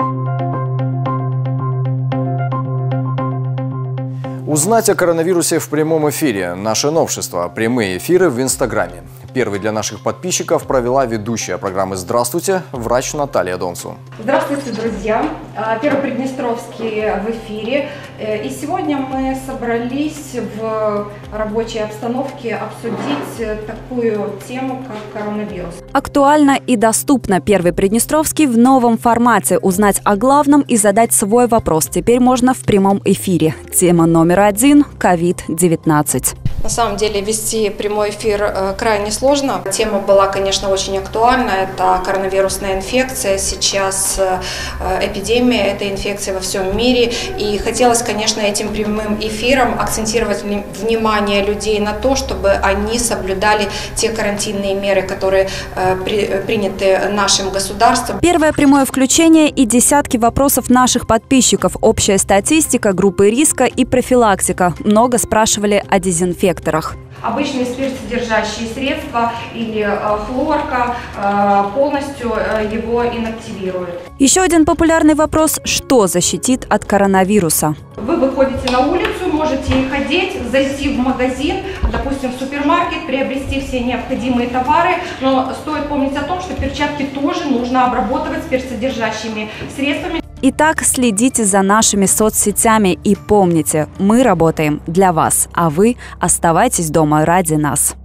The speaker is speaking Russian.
Узнать о коронавирусе в прямом эфире. Наше новшество – прямые эфиры в Инстаграме. Первый для наших подписчиков провела ведущая программы «Здравствуйте» врач Наталья Донцу. Здравствуйте, друзья! Первый Приднестровский в эфире. И сегодня мы собрались в рабочей обстановке обсудить такую тему, как коронавирус. Актуально и доступно Первый Приднестровский в новом формате. Узнать о главном и задать свой вопрос теперь можно в прямом эфире. Тема номер 1 – COVID-19. На самом деле вести прямой эфир крайне сложно. Тема была, конечно, очень актуальна. Это коронавирусная инфекция. Сейчас эпидемия этой инфекции во всем мире. И хотелось, конечно, этим прямым эфиром акцентировать внимание людей на то, чтобы они соблюдали те карантинные меры, которые приняты нашим государством. Первое прямое включение и десятки вопросов наших подписчиков. Общая статистика, группы риска и профилактика. Много спрашивали о дезинфекции. Обычные спиртсодержащие средства или хлорка полностью его инактивируют. Еще один популярный вопрос – что защитит от коронавируса? Вы выходите на улицу, можете их одеть, зайти в магазин, допустим, в супермаркет, приобрести все необходимые товары, но стоит помнить о том, что перчатки тоже нужно обрабатывать спиртсодержащими средствами. Итак, следите за нашими соцсетями и помните, мы работаем для вас, а вы оставайтесь дома ради нас.